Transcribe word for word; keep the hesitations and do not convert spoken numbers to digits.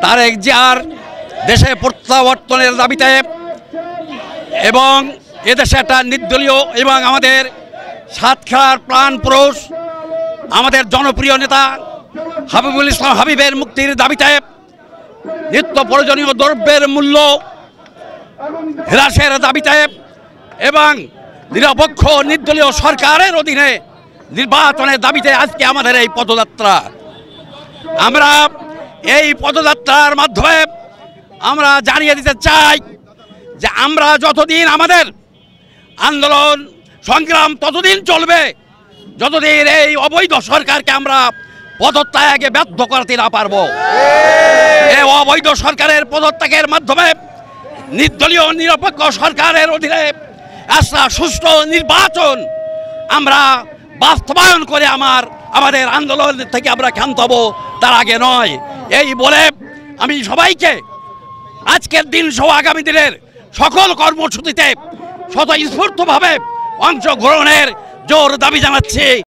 তারেক জিয়ার দেশে প্রত্যাবর্তনের দাবিতে এবং এদেশে একটা নির্দলীয় এবং আমাদের সাতক্ষীরার প্রাণ পুরুষ আমাদের জনপ্রিয় নেতা হাবিবুল ইসলাম হাবিবের মুক্তির দাবিতে নিত্য প্রয়োজনীয় দ্রব্যের মূল্য হ্রাসের দাবিতে এবং নিরপেক্ষ নির্দলীয় সরকারের অধীনে নির্বাচনের দাবিতে আজকে আমাদের এই পদযাত্রা। আমরা এই পদযাত্রার মাধ্যমে আমরা জানিয়ে দিতে চাই যে আমরা যতদিন আমাদের আন্দোলন সংগ্রাম ততদিন চলবে যতদিন এই অবৈধ সরকারকে আমরা পদত্যাগে বাধ্য করতে না পারবো। এই অবৈধ সরকারের পদত্যাগের মাধ্যমে নির্দলীয় নিরপেক্ষ সরকারের অধীনে একটা সুষ্ঠু নির্বাচন আমরা বাস্তবায়ন করে আমার আমাদের আন্দোলন থেকে আমরা ক্ষান্ত হব, তার আগে নয়। এই বলে আমি সবাইকে আজকের দিন সহ আগামী দিনের সকল কর্মসূচিতে স্বতঃস্ফূর্তভাবে অংশগ্রহণের জোর দাবি জানাচ্ছি।